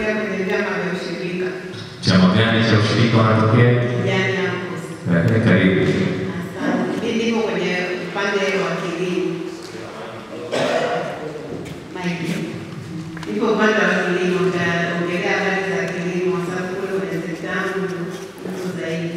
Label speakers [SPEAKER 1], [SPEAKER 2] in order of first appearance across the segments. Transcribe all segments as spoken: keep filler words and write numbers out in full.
[SPEAKER 1] wanatokea kwenye vyama vya ushirika.
[SPEAKER 2] Chama gani cha ushirika wanatokea?
[SPEAKER 1] Kijani hapo.
[SPEAKER 2] Eh, karibu.
[SPEAKER 1] Asante. Mimi niko kwenye upande wa kilimo. Maiki. Niko upande wa kilimo, nitaongelea habari za kilimo sababu kule kwenye sekta yangu ndio zaidi.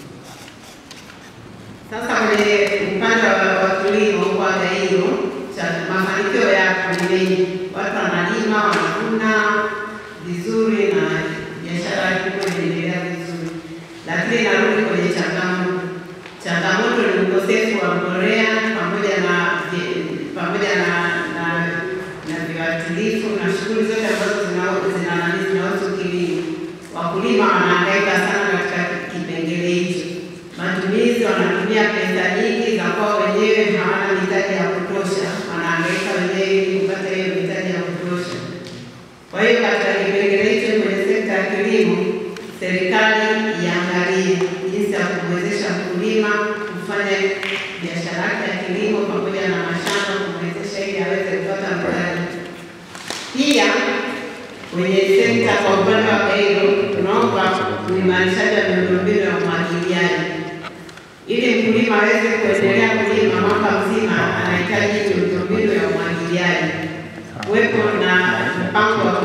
[SPEAKER 1] Sasa kwenye upande wa kilimo kwa Gairo, mafanikio yako ni mengi. Watu wanalima, wanavuna vizuri na biashara yako inaendelea vizuri. Lakini narudi kwenye changamoto. Changamoto ni ukosefu wa mbolea pamoja na pamoja na na na viuatilifu na shughuli zote ambazo zina zinahusu kilimo. Wakulima wanahangaika sana katika kipengele hicho. Matumizi, wanatumia pesa nyingi za kwao wenyewe, hawana mitaji ya kutosha, wanahangaika wenyewe ili kupata hiyo mitaji ya kutosha. Kwa hiyo katika kipengele hicho kwenye sekta ya kilimo, serikali iangalie jinsi ya kumwezesha mkulima kufanya biashara yake ya kilimo pamoja na mashamba, kumwezesha ili aweze kupata mtaji. Pia kwenye sekta kwa upande wa Gairo, tunaomba uimarishaji wa miundombinu ya umwagiliaji. Ili mkulima aweze kuendelea kulima mwaka mzima, anahitaji miundombinu ya umwagiliaji. Kuwepo na mpango wa